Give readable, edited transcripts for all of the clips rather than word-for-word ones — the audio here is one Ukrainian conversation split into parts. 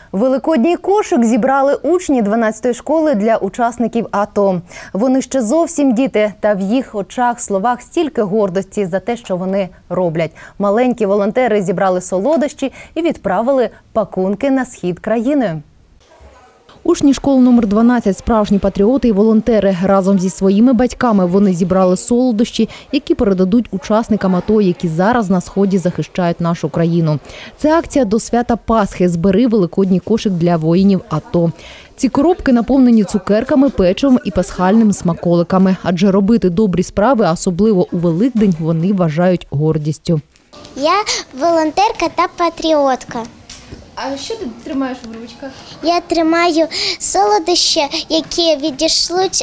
Великодній кошик зібрали учні 12-ї школи для учасників АТО. Вони ще зовсім діти, та в їх очах, словах стільки гордості за те, що вони роблять. Маленькі волонтери зібрали солодощі і відправили пакунки на схід країни. Учні школи номер 12 – справжні патріоти і волонтери. Разом зі своїми батьками вони зібрали солодощі, які передадуть учасникам АТО, які зараз на Сході захищають нашу країну. Це акція до свята Пасхи «Збери великодній кошик для воїнів АТО». Ці коробки наповнені цукерками, печивом і пасхальними смаколиками. Адже робити добрі справи, особливо у Великдень, вони вважають гордістю. Я волонтерка та патріотка. А що ти тримаєш в ручках? Я тримаю солодощі, які відійшлють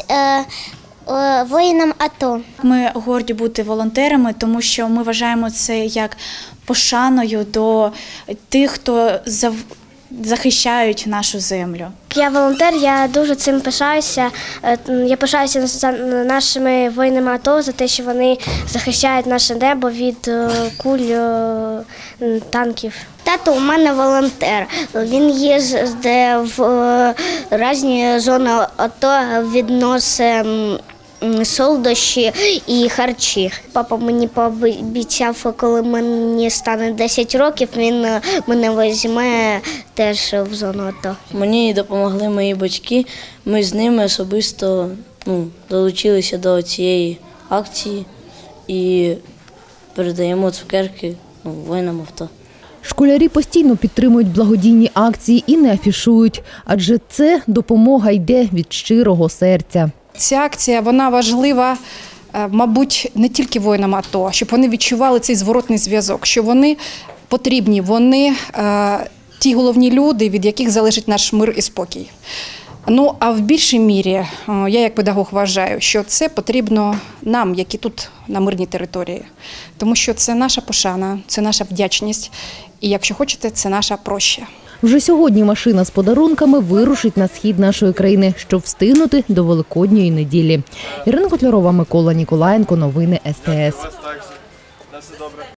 воїнам АТО. Ми горді бути волонтерами, тому що ми вважаємо це як пошаною до тих, хто захищають нашу землю. Я волонтер, я дуже цим пишаюся. Я пишаюся нашими воїнами АТО за те, що вони захищають наше небо від куль танків. Тато у мене волонтер. Він їздить в різні зони АТО, відносить солодощі і харчі. Папа мені пообіцяв, коли мені стане 10 років, він мене візьме теж в зону АТО. Мені допомогли мої батьки, ми з ними особисто долучилися до цієї акції і передаємо цукерки воїнам АТО. Школярі постійно підтримують благодійні акції і не афішують, адже це допомога йде від щирого серця. Ця акція, вона важлива, мабуть, не тільки воїнам АТО, щоб вони відчували цей зворотний зв'язок, що вони потрібні, вони ті головні люди, від яких залежить наш мир і спокій. Ну, а в більшій мірі, я як педагог вважаю, що це потрібно нам, які тут на мирній території. Тому що це наша пошана, це наша вдячність і, якщо хочете, це наша проща. Вже сьогодні машина з подарунками вирушить на схід нашої країни, щоб встигнути до Великодньої неділі. Ірина Котлярова, Микола Ніколаєнко. Новини СТС.